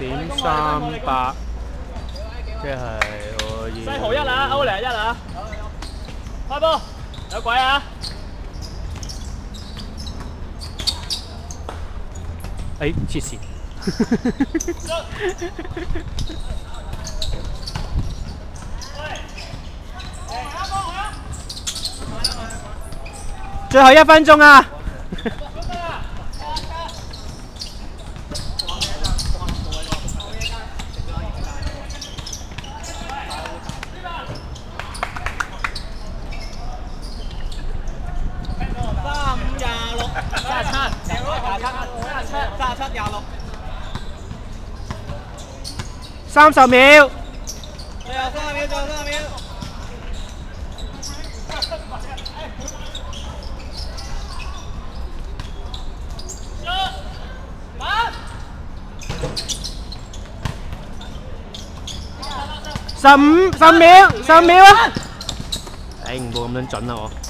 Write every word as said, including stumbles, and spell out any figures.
點三八，即係我要。 西豪一啊，歐良一啊，開波，有鬼啊！ 誒，黐線！最後一分鐘啊！ 三五廿六，三十七，三十七，三十七廿六， 三十秒。 最後三十秒，最後三十秒。 十五十秒，十秒啊！頂唔到咁樣準啦我。